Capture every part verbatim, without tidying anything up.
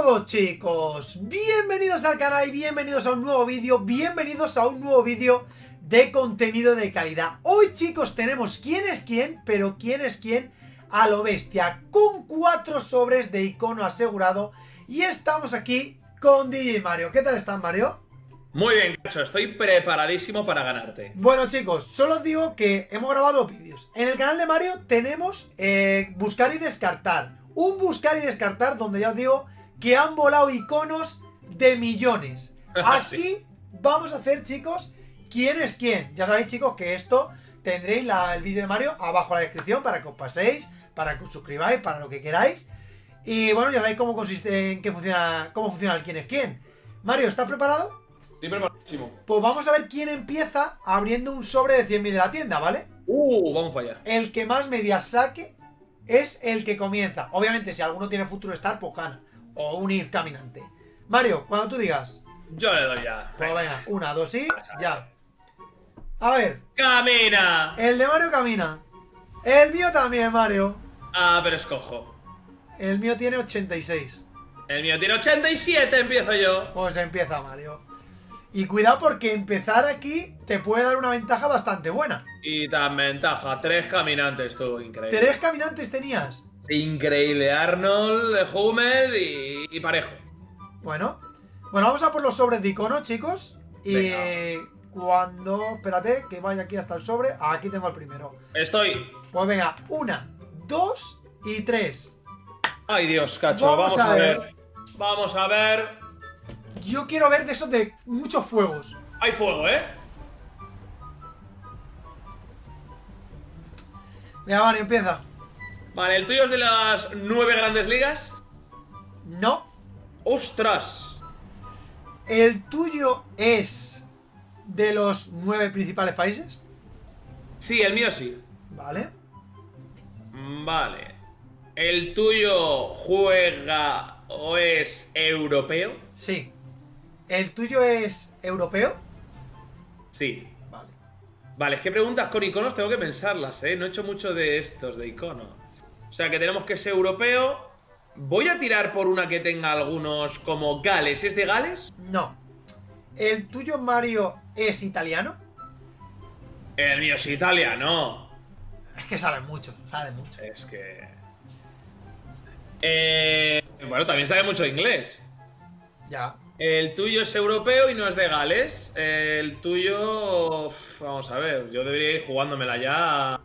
todos, chicos, bienvenidos al canal y bienvenidos a un nuevo vídeo, bienvenidos a un nuevo vídeo de contenido de calidad. Hoy, chicos, tenemos quién es quién, pero quién es quién a lo bestia, con cuatro sobres de icono asegurado. Y estamos aquí con D J Mario. ¿Qué tal estás, Mario? Muy bien, Cacho, estoy preparadísimo para ganarte. Bueno, chicos, solo os digo que hemos grabado vídeos. En el canal de Mario tenemos eh, buscar y descartar. Un buscar y descartar donde ya os digo que han volado iconos de millones. Aquí sí. Vamos a hacer, chicos, quién es quién. Ya sabéis, chicos, que esto tendréis la, el vídeo de Mario abajo en la descripción para que os paséis, para que os suscribáis, para lo que queráis. Y bueno, ya sabéis cómo consiste, en qué funciona, cómo funciona el quién es quién. Mario, ¿estás preparado? Estoy preparadísimo. Pues vamos a ver quién empieza abriendo un sobre de cien mil de la tienda, ¿vale? Uh, vamos para allá. El que más medias saque es el que comienza. Obviamente, si alguno tiene Futuro Star, pues gana. O un if caminante. Mario, cuando tú digas. Yo le doy ya. Pues venga, una, dos y ya. A ver. ¡Camina! El de Mario camina. El mío también, Mario. Ah, pero escojo. El mío tiene ochenta y seis. El mío tiene ochenta y siete, empiezo yo. Pues empieza Mario. Y cuidado porque empezar aquí te puede dar una ventaja bastante buena. Y tan ventaja, tres caminantes, tú, increíble. ¿Tres caminantes tenías? Increíble, Arnold, Hummel y, y Parejo. Bueno, bueno, vamos a por los sobres de icono, chicos. Y venga. Cuando... Espérate, que vaya aquí hasta el sobre. Aquí tengo el primero. Estoy. Pues venga, una, dos y tres. Ay, Dios, Cacho, Vamos, vamos, a, a ver. ver. Vamos a ver. Yo quiero ver de esos de muchos fuegos. Hay fuego, ¿eh? Venga, Mario, empieza. Vale, ¿el tuyo es de las nueve grandes ligas? No. ¡Ostras! ¿El tuyo es de los nueve principales países? Sí, el mío sí. Vale. Vale. ¿El tuyo juega o es europeo? Sí. ¿El tuyo es europeo? Sí. Vale. Vale, es que preguntas con iconos tengo que pensarlas, ¿eh? No he hecho mucho de estos, de iconos. O sea, que tenemos que ser europeo. Voy a tirar por una que tenga algunos como Gales. ¿Es de Gales? No. ¿El tuyo, Mario, es italiano? El mío es italiano. Es que saben mucho, saben mucho. Es que... Eh... Bueno, también sabe mucho inglés. Ya. El tuyo es europeo y no es de Gales. El tuyo... Vamos a ver, yo debería ir jugándomela ya.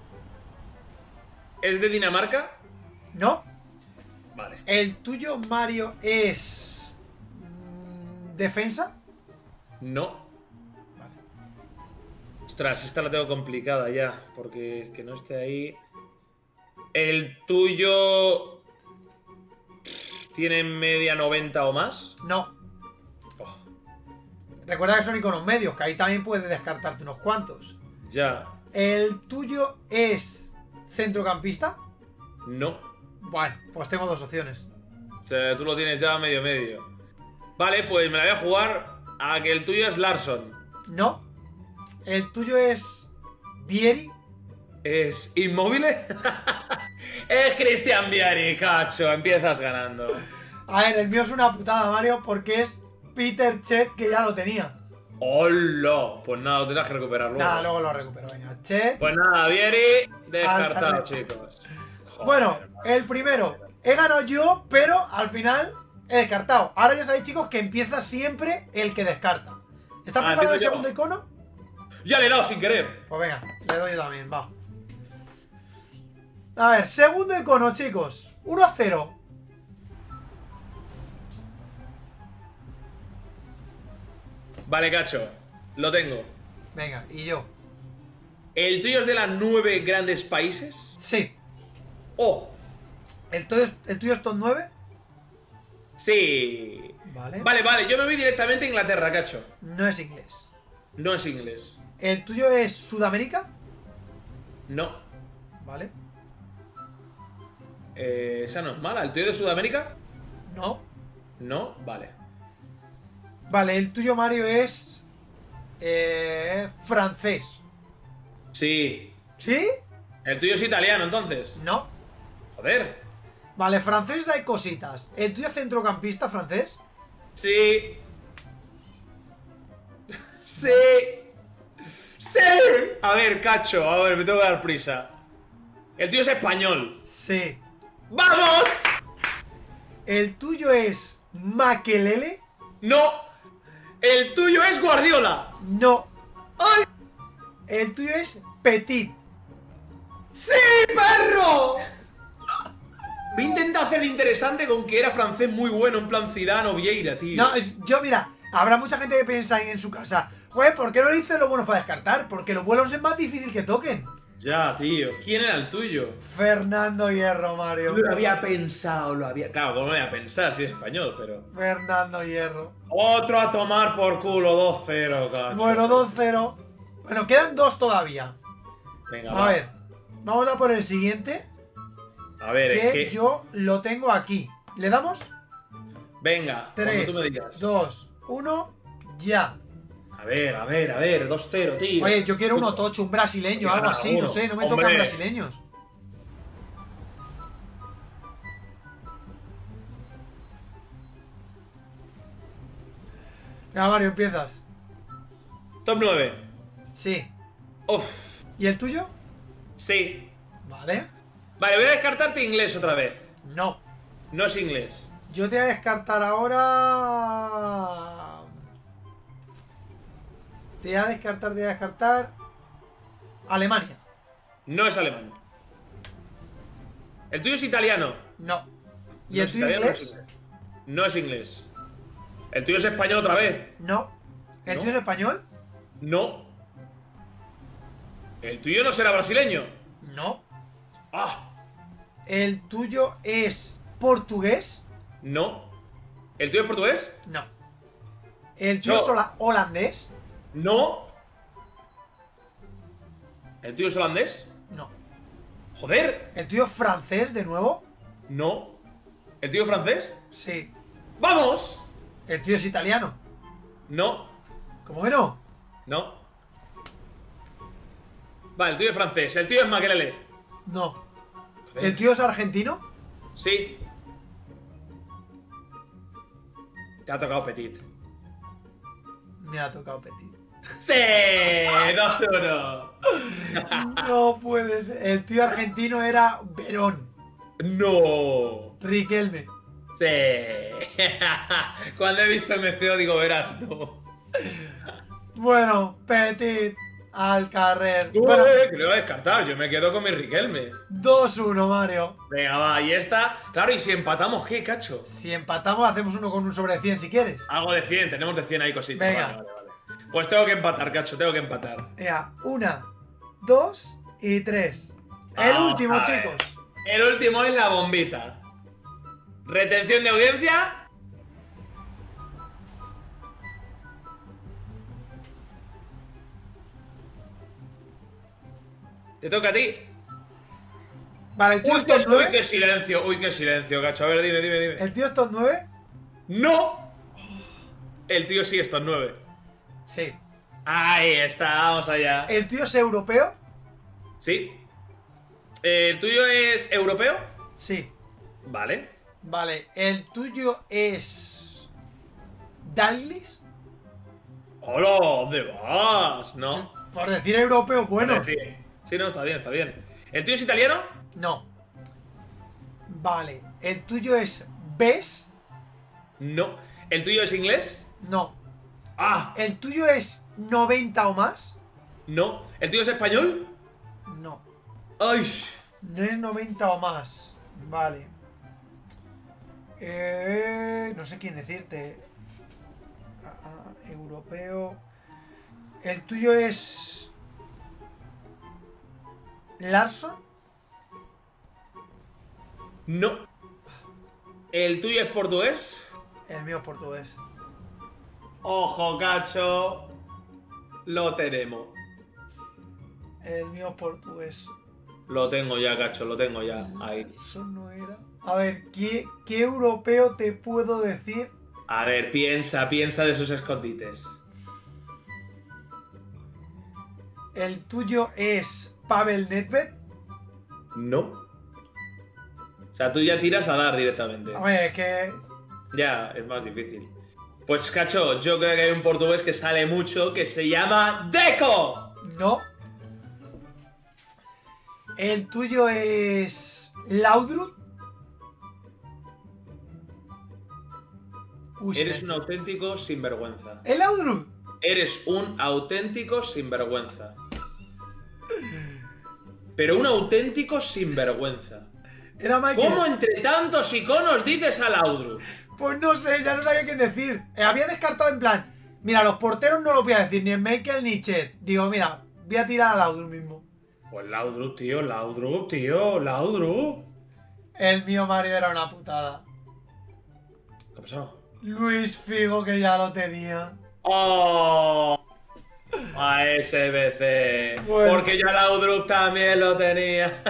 ¿Es de Dinamarca? No. Vale. ¿El tuyo, Mario, es... Mmm, defensa? No. Vale. Ostras, esta la tengo complicada ya. Porque que no esté ahí. ¿El tuyo... tiene media noventa o más? No. Oh. Recuerda que son iconos medios, que ahí también puedes descartarte unos cuantos. Ya. ¿El tuyo es centrocampista? No. Bueno, pues tengo dos opciones. O sea, tú lo tienes ya medio medio. Vale, pues me la voy a jugar a que el tuyo es Larsson. No. ¿El tuyo es Vieri? ¿Es Inmóvil? Es Cristian Vieri, Cacho. Empiezas ganando. A ver, el mío es una putada, Mario, porque es Peter Cech, que ya lo tenía. ¡Hola! Pues nada, lo tendrás que recuperar luego. Nada, luego lo recupero. Venga, Cech. Pues nada, Vieri, descartado, al, al... chicos. Joder, bueno, el primero. He ganado yo, pero al final he descartado. Ahora ya sabéis, chicos, que empieza siempre el que descarta. ¿Estás ah, preparado el yo. segundo icono? Ya le he dado sin querer. Pues venga, le doy yo también, va. A ver, segundo icono, chicos. uno a cero. Vale, Cacho. Lo tengo. Venga, y yo. ¿El tuyo es de las nueve grandes países? Sí. ¡Oh! ¿El tuyo es, el tuyo es top nueve? Sí. Vale. Vale, vale. Yo me voy directamente a Inglaterra, Cacho. No es inglés. No es inglés. ¿El tuyo es Sudamérica? No. Vale. Eh, esa no es mala. ¿El tuyo de Sudamérica? No. No, vale. Vale, el tuyo, Mario, es... Eh, francés. Sí. ¿Sí? ¿El tuyo es italiano, entonces? No. Joder. Vale, francés hay cositas. ¿El tuyo es centrocampista francés? Sí. Sí. Sí. A ver, cacho, a ver, me tengo que dar prisa. El tuyo es español. Sí. ¡Vamos! ¿El tuyo es Makelele? No. El tuyo es Guardiola. No. ¡Ay! El tuyo es Petit. ¡Sí, perro! Me he intentado hacer interesante con que era francés muy bueno, en plan Zidane o Vieira, tío. No, es- yo mira, habrá mucha gente que piensa ahí en su casa, joder, ¿por qué no dices los buenos para descartar? Porque los buenos es más difícil que toquen. Ya, tío. ¿Quién era el tuyo? Fernando Hierro, Mario. Lo había pensado, lo había... Claro, ¿cómo lo voy a pensar si es español, pero... Fernando Hierro. Otro a tomar por culo, dos cero, cacho. Bueno, dos cero. Bueno, quedan dos todavía. Venga, A va. ver, vamos a por el siguiente, A ver, que es que... yo lo tengo aquí. ¿Le damos? Venga, cuando tres, tú me digas. dos, uno, ya. A ver, a ver, a ver, dos cero, tío. Oye, yo quiero uno tocho, un brasileño, Venga, algo así, uno. no sé, no me Hombre. tocan brasileños. Venga, Mario, empiezas. Top nueve. Sí. Uf, ¿Y el tuyo? sí. Vale. Vale, voy a descartarte inglés otra vez. No. No es inglés. Yo te voy a descartar ahora... Te voy a descartar, te voy a descartar... Alemania. No es alemán. El tuyo es italiano. No. ¿Y No el es tuyo italiano, inglés? No es inglés. El tuyo es español otra vez. No. ¿El ¿No? tuyo es español? No. El tuyo no será brasileño. No. Ah, ¿El tuyo es portugués? no. ¿El tuyo es portugués? No. ¿El tuyo No. es hola- holandés? No. ¿El tuyo es holandés? No. Joder. ¿El tuyo es francés de nuevo? No. ¿El tuyo es francés? Sí. ¡Vamos! ¿El tuyo es italiano? No. ¿Cómo que no? No. Vale, el tuyo es francés. El tuyo es Makelele. No. Joder. ¿El tuyo es argentino? Sí. Te ha tocado Petit. Me ha tocado Petit. ¡Sí! dos uno. No puede ser. El tuyo argentino era Verón. ¡No! Riquelme. ¡Sí! Cuando he visto M C O digo, verás tú. Bueno, Petit al carrer. Tú, Bueno, eh, que lo voy a descartar. Yo me quedo con mi Riquelme. dos uno, Mario. Venga, va. Y esta... Claro, y si empatamos, ¿qué, cacho? Si empatamos, hacemos uno con un sobre cien si quieres. Algo de cien. Tenemos de cien ahí cositas. Venga. Vale, vale, vale. Pues tengo que empatar, cacho. Tengo que empatar. Venga, una, dos y tres. El Vamos último, a ver. chicos. El último es la bombita. Retención de audiencia. Te toca a ti. Vale, ¿el tío Uy, es top qué, uy, nueve? qué silencio, uy, qué silencio, cacho. A ver, dime, dime, dime. ¿El tío es top nueve? ¡No! El tío sí, estos nueve. Sí. Ahí está, vamos allá. ¿El tuyo es europeo? Sí. ¿El tuyo es europeo? Sí. Vale. Vale, ¿el tuyo es... Dalglish? ¡Hola! ¿Dónde vas? No. Por decir europeo, bueno. Sí. Sí, no, está bien, está bien. ¿El tuyo es italiano? No. Vale, ¿el tuyo es Bes? No. ¿El tuyo es inglés? No. ¡Ah! ¿El tuyo es noventa o más? No. ¿El tuyo es español? No. ¡Ay! No es noventa o más. Vale. Eh, no sé quién decirte. Ah, ah, europeo. ¿El tuyo es... Larson? No. ¿El tuyo es portugués? El mío es portugués. Ojo, cacho. Lo tenemos. El mío es portugués. Lo tengo ya, cacho, lo tengo ya. Ahí. Eso no era. A ver, ¿qué, qué europeo te puedo decir? A ver, piensa, piensa de sus escondites. ¿El tuyo es Pavel Nedved? No. O sea, tú ya tiras a dar directamente. Hombre, es que... Ya, es más difícil. Pues, cacho, yo creo que hay un portugués que sale mucho que se llama Deco. No. El tuyo es... Laudrup. Uy, Eres silencio. un auténtico sinvergüenza. ¿El Laudrup? Eres un auténtico sinvergüenza. Pero un auténtico sinvergüenza. Era Michael. ¿Cómo entre tantos iconos dices a Laudrup? Pues no sé, ya no sabía qué decir. Eh, había descartado en plan, mira, los porteros no los voy a decir, ni en Michael ni Chet. Digo, mira, voy a tirar a Laudrup mismo. Pues Laudrup, tío, Laudrup, tío, Laudrup. El mío Mario era una putada. ¿Qué ha pasado? Luis Figo, que ya lo tenía. ¡Oh! A S B C. Bueno. Porque yo Laudrup también lo tenía.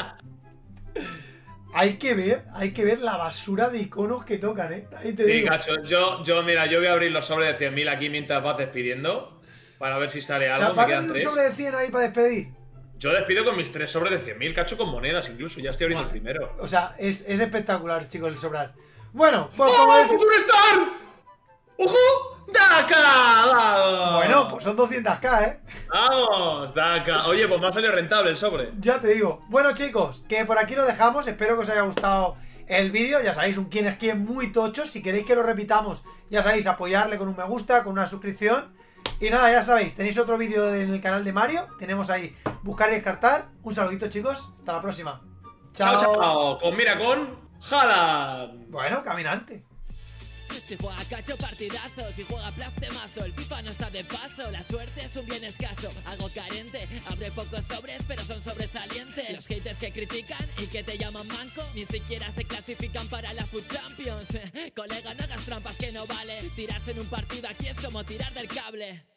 Hay que ver, hay que ver la basura de iconos que tocan, ¿eh? Ahí te Sí, digo. cacho, yo, yo, mira, yo voy a abrir los sobres de cien mil aquí mientras vas despidiendo. Para ver si sale ¿Te algo, me pagan quedan un tres. sobre de cien ahí para despedir? Yo despido con mis tres sobres de cien mil, cacho, con monedas incluso. Ya estoy abriendo Vale. el primero. O sea, es, es espectacular, chicos, el sobrar. Bueno, pues ¡Oh, como decimos... Future Star! ¡Ojo! ¡Daka! ¡Vamos! Bueno, pues son doscientos k, ¿eh? ¡Vamos! ¡Daka! Oye, pues me ha salido rentable el sobre. Ya te digo. Bueno, chicos, que por aquí lo dejamos. Espero que os haya gustado el vídeo. Ya sabéis, un quién es quién muy tocho. Si queréis que lo repitamos, ya sabéis, apoyarle con un me gusta, con una suscripción. Y nada, ya sabéis, tenéis otro vídeo en el canal de Mario. Tenemos ahí buscar y descartar. Un saludito, chicos. Hasta la próxima. Chao, chao. Con mira con Haaland. Bueno, caminante. Si juega cacho partidazo, si juega plastemazo, el FIFA no está de paso, la suerte es un bien escaso, algo carente, abre pocos sobres pero son sobresalientes. Los haters que critican y que te llaman manco, ni siquiera se clasifican para la Food Champions. Colega, no hagas trampas que no vale, tirarse en un partido aquí es como tirar del cable.